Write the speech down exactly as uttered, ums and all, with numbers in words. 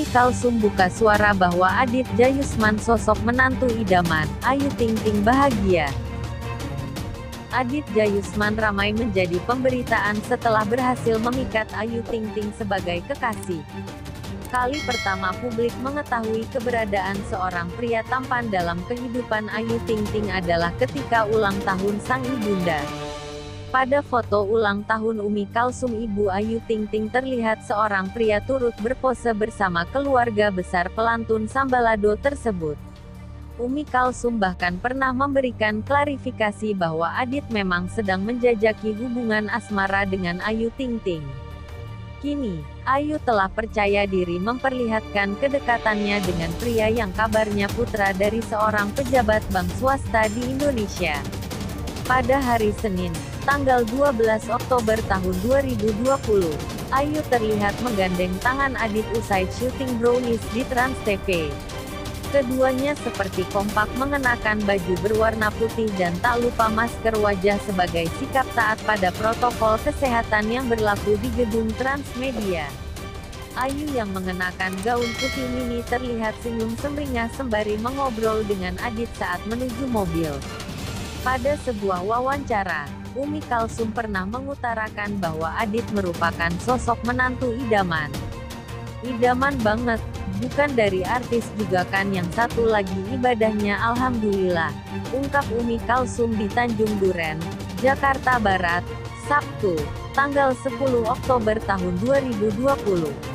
Umi Kalsum buka suara bahwa Adit Jayusman sosok menantu idaman, Ayu Ting Ting bahagia. Adit Jayusman ramai menjadi pemberitaan setelah berhasil memikat Ayu Ting Ting sebagai kekasih. Kali pertama publik mengetahui keberadaan seorang pria tampan dalam kehidupan Ayu Ting Ting adalah ketika ulang tahun sang ibunda. Pada foto ulang tahun Umi Kalsum, ibu Ayu Ting Ting terlihat seorang pria turut berpose bersama keluarga besar pelantun Sambalado tersebut. Umi Kalsum bahkan pernah memberikan klarifikasi bahwa Adit memang sedang menjajaki hubungan asmara dengan Ayu Ting Ting. Kini, Ayu telah percaya diri memperlihatkan kedekatannya dengan pria yang kabarnya putra dari seorang pejabat bank swasta di Indonesia. Pada hari Senin, tanggal dua belas Oktober tahun dua ribu dua puluh, Ayu terlihat menggandeng tangan Adit usai syuting Brownies di Trans T V. Keduanya seperti kompak mengenakan baju berwarna putih dan tak lupa masker wajah sebagai sikap taat pada protokol kesehatan yang berlaku di gedung Transmedia. Ayu yang mengenakan gaun putih mini terlihat senyum sumringah sembari mengobrol dengan Adit saat menuju mobil. Pada sebuah wawancara, Umi Kalsum pernah mengutarakan bahwa Adit merupakan sosok menantu idaman. Idaman banget, bukan dari artis juga kan, yang satu lagi ibadahnya alhamdulillah, ungkap Umi Kalsum di Tanjung Duren, Jakarta Barat, Sabtu, tanggal sepuluh Oktober tahun dua ribu dua puluh.